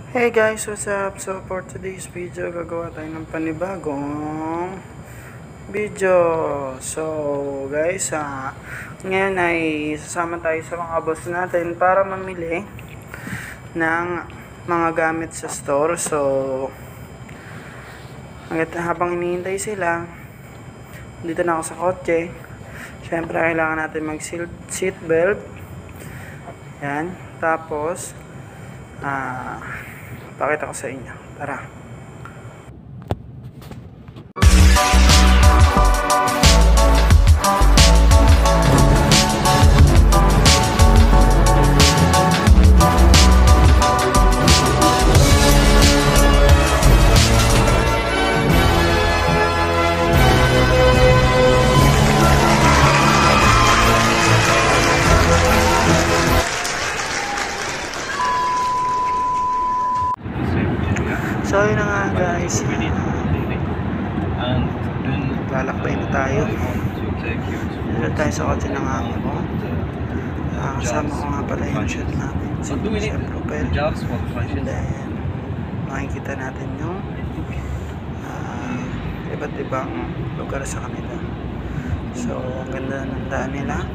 Hey guys, what's up? So for today's video, gagawa tayo ng panibagong video. So guys, ngayon ay sasama tayo sa mga boss natin para mamili ng mga gamit sa store. So habang hinihintay sila, dito na ako sa kotse. Syempre kailangan natin mag seat belt. Yan. Tapos pakita ko sa inyo. Tara. So yun na nga guys, lalakbay na tayo. Dito tayo sa kotse ng amo ko. Kasama ko nga pala yung shot natin, si Propel. And then makikita natin yung iba't ibang lugar sa kanila. So ang ganda ng daan nila.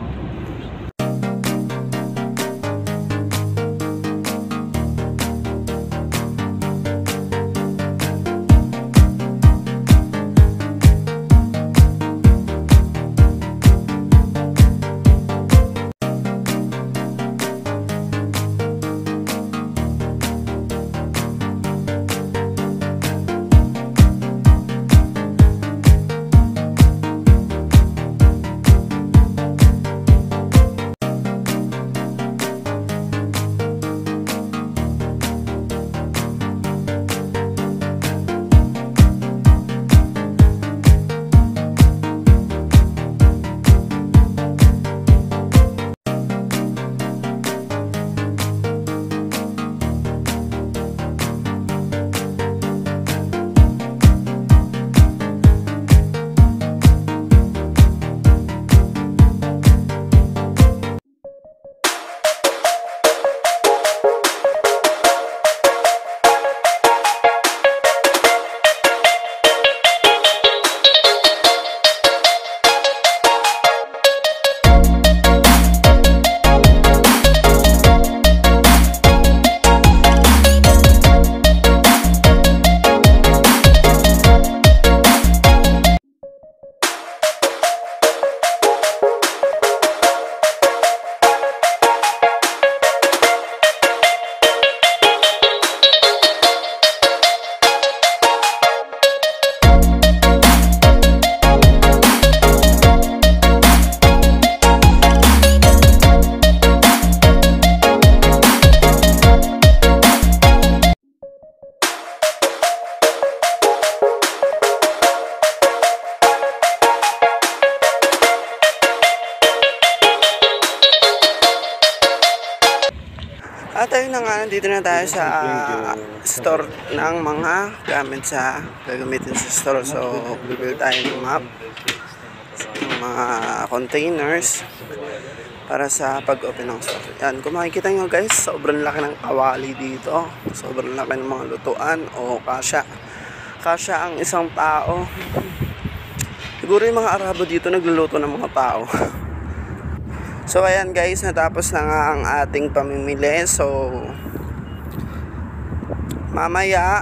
At ayun na nga, nandito na tayo sa store ng mga gamit sa gagamitin sa store. So, bibili tayo ng map, mga containers para sa pag-open ng store. Yan, kung makikita nyo guys, sobrang laki ng kawali dito. Sobrang laki ng mga lutuan o kasya. Kasya ang isang tao. Siguro yung mga Arabo dito nagluluto ng mga tao. So ayan guys, natapos na nga ang ating pamimili. So mamaya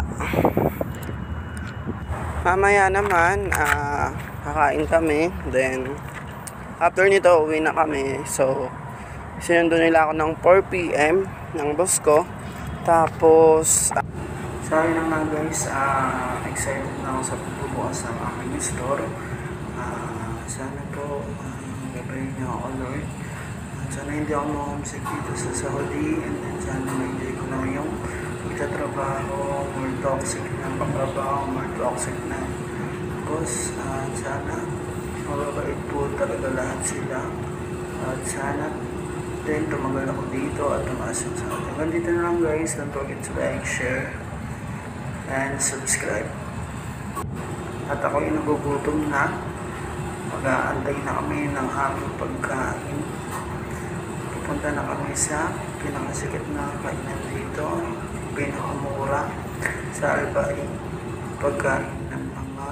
naman kakain kami. Then after nito uwi na kami. So sinundo nila ako ng 4 PM ng boss ko. Tapos sorry na nga guys, excited na ako sa pagbubukas ng aking store. Sana po gabayin niyo ako Lord. Sana hindi ako ma-homesick dito sa Saudi, and then sana ma-enjoy ko na yung pagtatrabaho, more toxic na pagtrabaho, more toxic na. Tapos sana mababait po talaga lahat sila. At sana din tumagal ako dito at tumaas yung sa atin. Hanggang dito na lang guys, don't forget to like, share, and subscribe. At ako yung nagugutom na. Mag-aantay na kami ng aming pagkain. Pupunta na kami sa pinakasikat na kainan dito, Pinoy mura sa Albain. Pagkain ng mga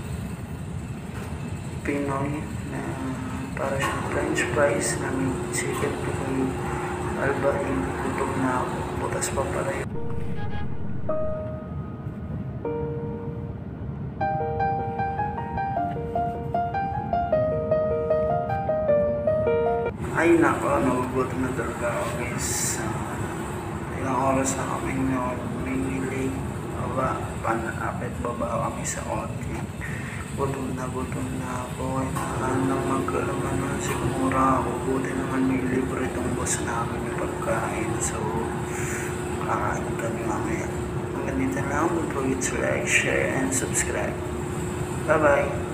Pinoy na parang French fries na may chicken kung Albain. Gutom na ako. Butas pa pala yun. Ay nako, nagugutom na talaga ako guys. Ilang oras na kami namimili. Panapit baba kami sa ote. Gutom na ako. Kailangan lang magkalaman na sigmura ako. Buti naman may libre itong boss namin yung pagkain. So, kakain kami mamaya. Hanggang dito lang. Don't forget to like, share, and subscribe. Bye bye!